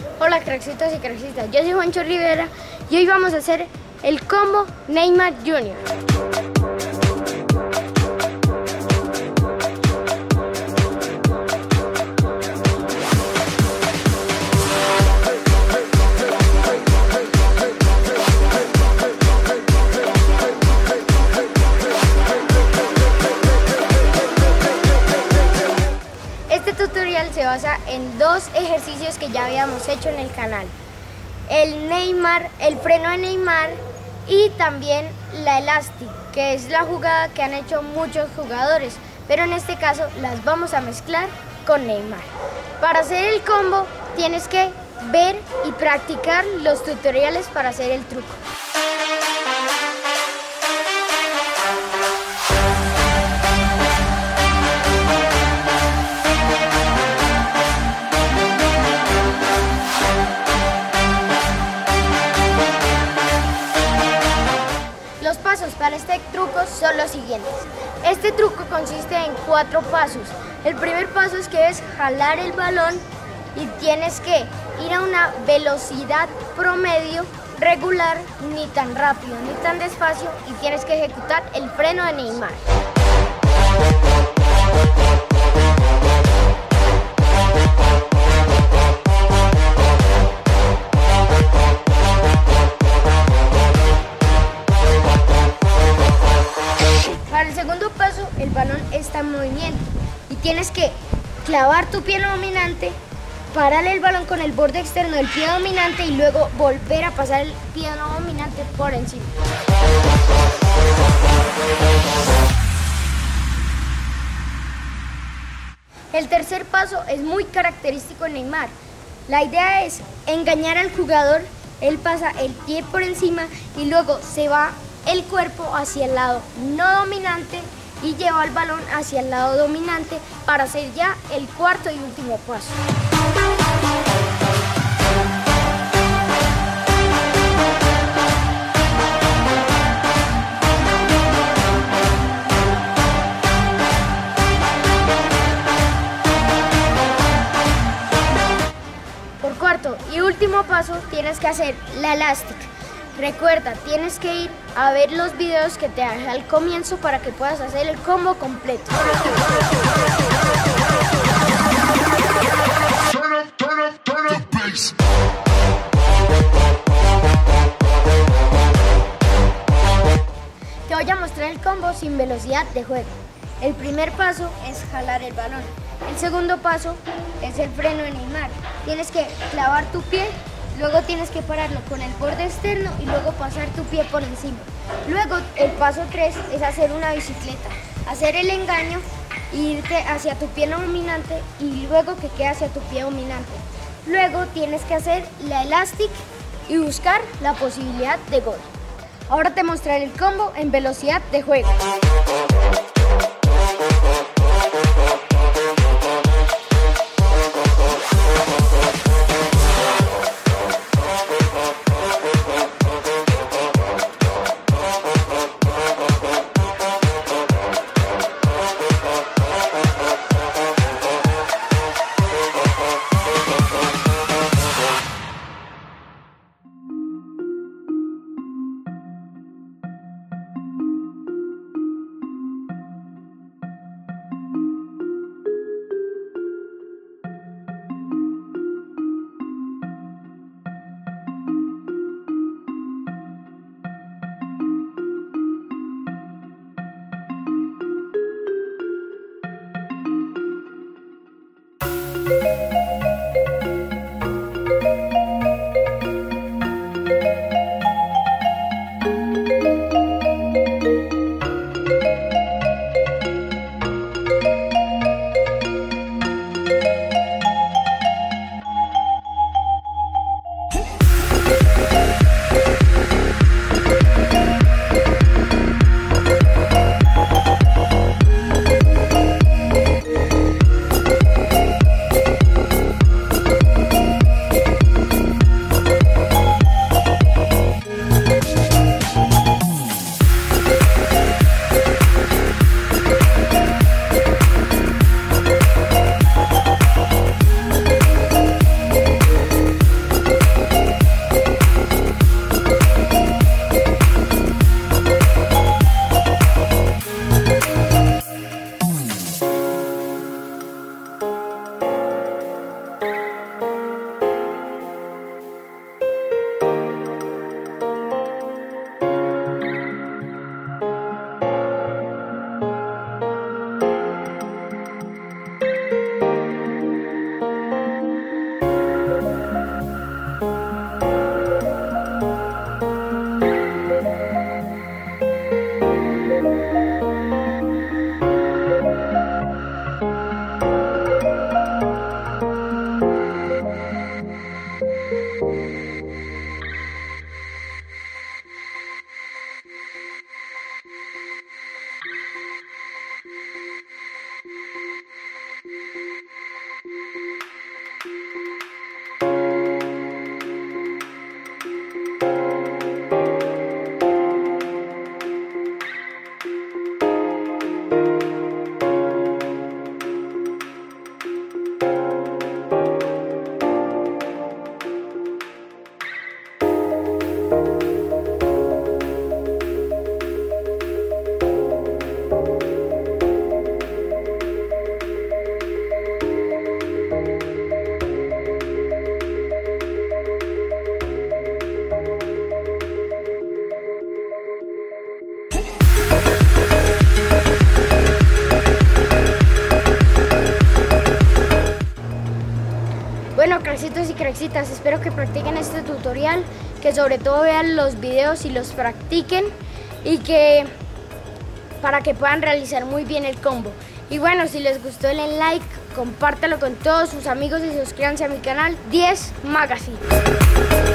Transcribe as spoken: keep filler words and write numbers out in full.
Hola craxitos y craxitas, yo soy Juancho Rivera y hoy vamos a hacer el combo Neymar junior Este tutorial se basa en dos ejercicios que ya habíamos hecho en el canal. El Neymar, el freno de Neymar y también la Elastic, que es la jugada que han hecho muchos jugadores, pero en este caso las vamos a mezclar con Neymar. Para hacer el combo tienes que ver y practicar los tutoriales para hacer el truco. Los pasos para este truco son los siguientes. Este truco consiste en cuatro pasos. El primer paso es que es jalar el balón y tienes que ir a una velocidad promedio regular, ni tan rápido ni tan despacio, y tienes que ejecutar el freno de Neymar. Para el segundo paso, el balón está en movimiento y tienes que clavar tu pie dominante, parar el balón con el borde externo del pie dominante y luego volver a pasar el pie dominante por encima. El tercer paso es muy característico de Neymar. La idea es engañar al jugador. Él pasa el pie por encima y luego se va el cuerpo hacia el lado no dominante y lleva el balón hacia el lado dominante para hacer ya el cuarto y último paso. Por cuarto y último paso tienes que hacer la Elastic. Recuerda, tienes que ir a ver los videos que te dejé al comienzo para que puedas hacer el combo completo. Te voy a mostrar el combo sin velocidad de juego. El primer paso es jalar el balón. El segundo paso es el freno de Neymar. Tienes que clavar tu pie. Luego tienes que pararlo con el borde externo y luego pasar tu pie por encima. Luego el paso tres es hacer una bicicleta, hacer el engaño e irte hacia tu pie dominante y luego que quede hacia tu pie dominante. Luego tienes que hacer la Elastic y buscar la posibilidad de gol. Ahora te mostraré el combo en velocidad de juego. Bueno, craxitos y craxitas, espero que practiquen este tutorial, que sobre todo vean los videos y los practiquen y que para que puedan realizar muy bien el combo. Y bueno, si les gustó denle like, compártelo con todos sus amigos y suscríbanse a mi canal diez Magazine.